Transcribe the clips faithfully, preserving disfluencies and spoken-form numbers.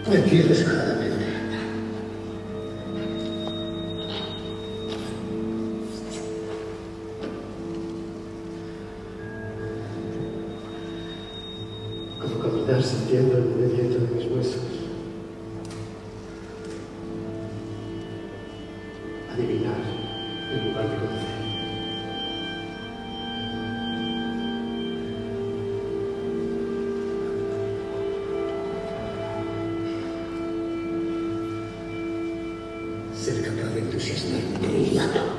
Me quiero descaradamente. Como caminar sintiendo el movimiento de mis huesos. Adivinar en lugar de conocer. Ser capaz de entusiasmarme de inmediato.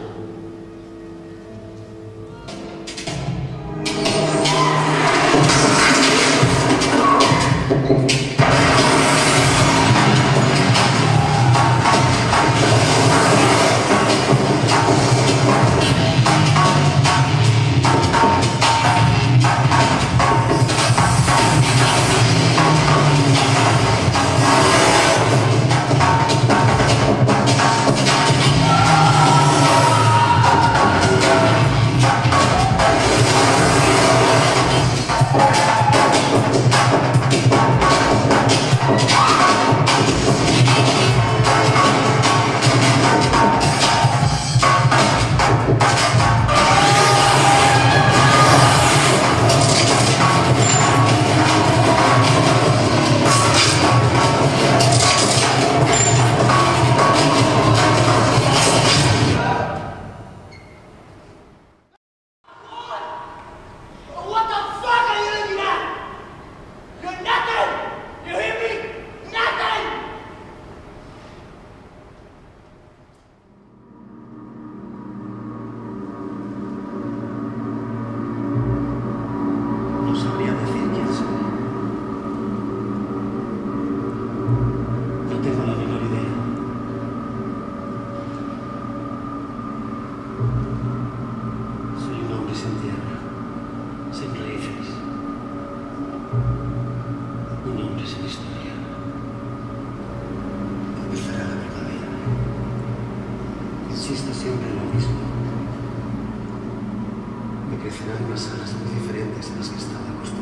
Insisto siempre en lo mismo. Me crecerán unas alas muy diferentes a las que estaba acostumbrado.